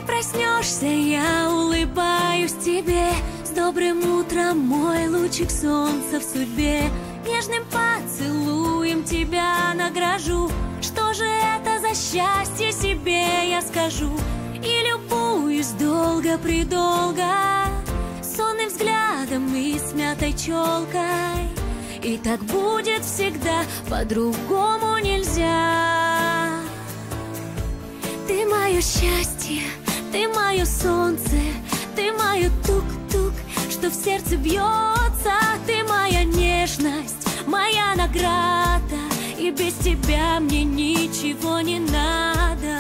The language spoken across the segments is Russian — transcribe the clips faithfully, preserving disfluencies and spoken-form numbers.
проснешься, я улыбаюсь тебе. С добрым утром, мой лучик солнца в судьбе. Нежным поцелуем тебя награжу. Что же это за счастье себе я скажу? И любуюсь долго-предолго сонным взглядом и смятой челкой. И так будет всегда, по-другому нельзя. Ты мое счастье, ты мое солнце, ты мое тук-тук, что в сердце бьется. Ты моя нежность, моя награда, и без тебя мне ничего не надо.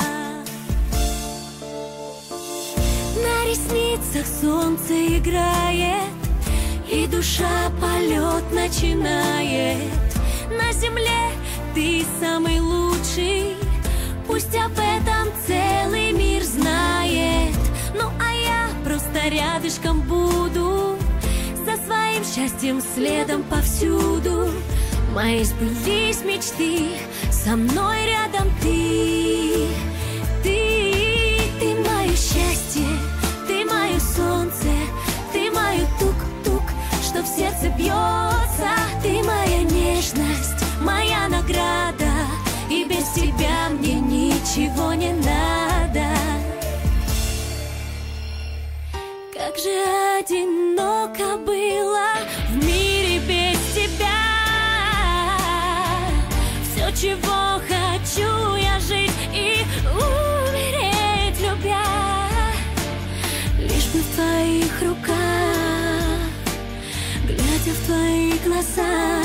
На ресницах солнце играет, и душа полет начинает. На земле ты самый лучший, пусть об этом целый мир знает. Ну а я просто рядышком буду, со своим счастьем следом повсюду. Мои сбылись мечты, со мной рядом ты. Ты, ты мое счастье, ты мое солнце, ты мое тук-тук, что в сердце бьется. Ты моя нежность, моя награда, и без тебя мне ничего не надо. Как же одиноко было в мире без тебя. Все, чего хочу я жить и умереть любя, лишь бы в твоих руках, глядя в твои глаза.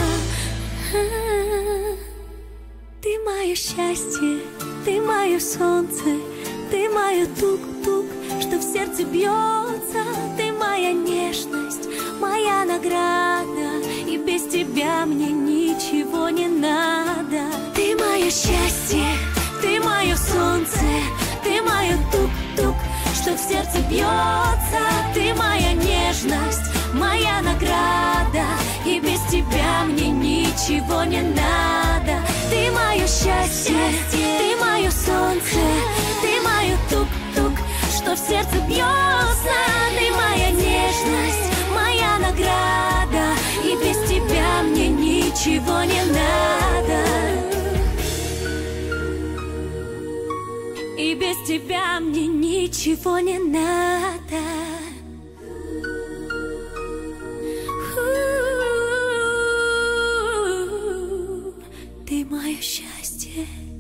Ты мое счастье, ты мое солнце, ты мое тук-тук, что в сердце бьется. Ты моя нежность, моя награда, и без тебя мне ничего не надо. Ты мое счастье, ты мое солнце, ты мое тук-тук, что в сердце бьется. Ты моя нежность, моя награда, и без тебя мне ничего не надо. Ты мое счастье, ты мое солнце, ты мое тук-тук, что в сердце бьется. Ты моя нежность, моя награда, и без тебя мне ничего не надо. И без тебя мне ничего не надо. Ты мое счастье.